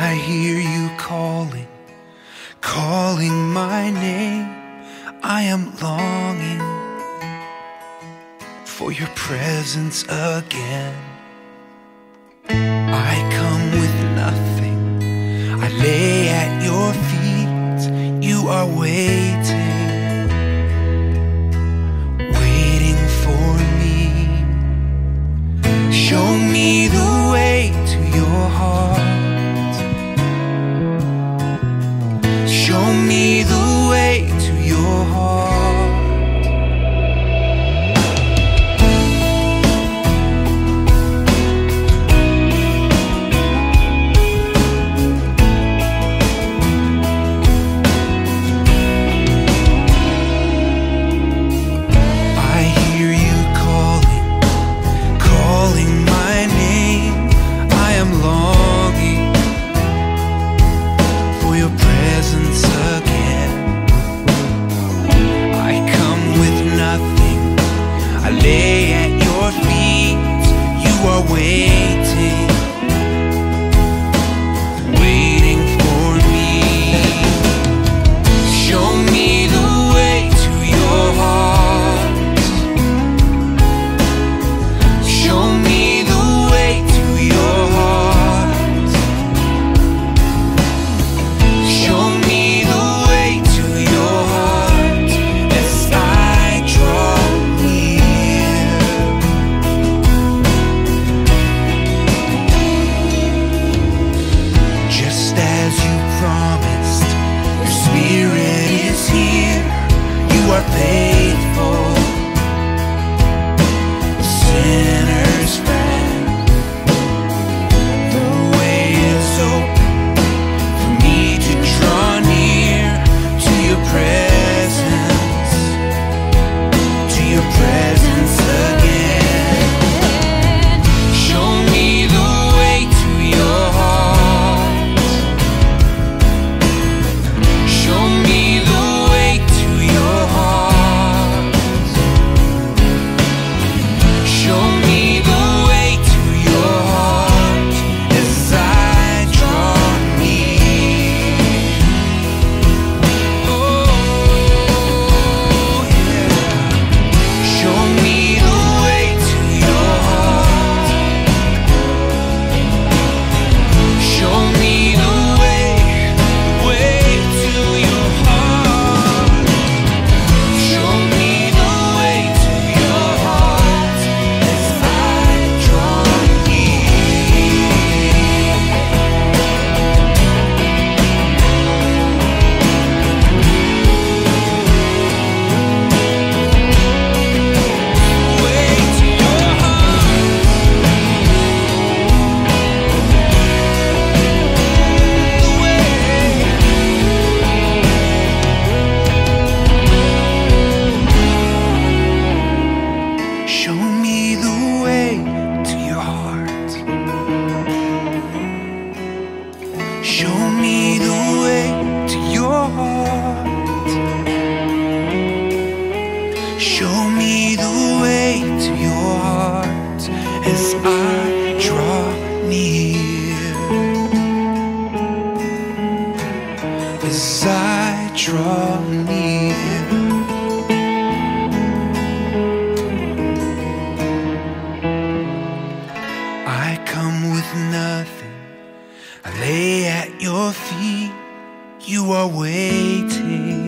I hear you calling, calling my name. I am longing for your presence again. I come with nothing, I lay at your feet. You are waiting, waiting for me. Show me the way to your heart. Show me the way to your heart. I lay at your feet. You are waiting, waiting for me. Show me the way to your heart. Show me the way to your heart. Show me the way to your heart as I draw. You are faithful, sinner's friend. The way is open for me to draw near to your presence, to your presence again. Show me the way to your heart. Show me the way to your heart. Show me the way to your heart as I draw near. Oh, yeah. Show me the way to your heart. Show me the way to your heart. Show me the way to your heart as I draw Show me the way to your heart. Show me the way to your heart. Show me the way to your heart as I draw near. As I draw near. I come with nothing, I lay at your feet. You are waiting,